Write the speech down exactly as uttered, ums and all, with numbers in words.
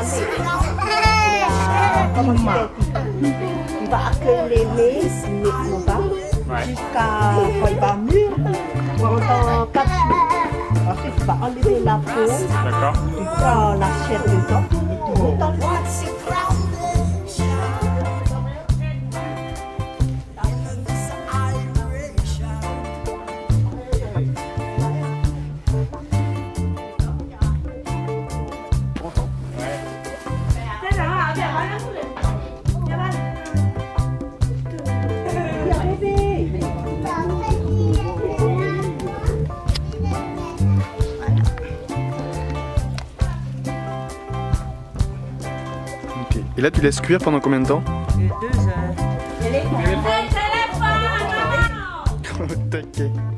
comment tu il va accueillir les nez, jusqu'à quand il va mûr, pendant quatre jours. Ensuite, tu vas enlever la peau, tu prends la chair dedans et tu mets dans le bois. Et là, tu laisses cuire pendant combien de temps? Deux heures. Taquet.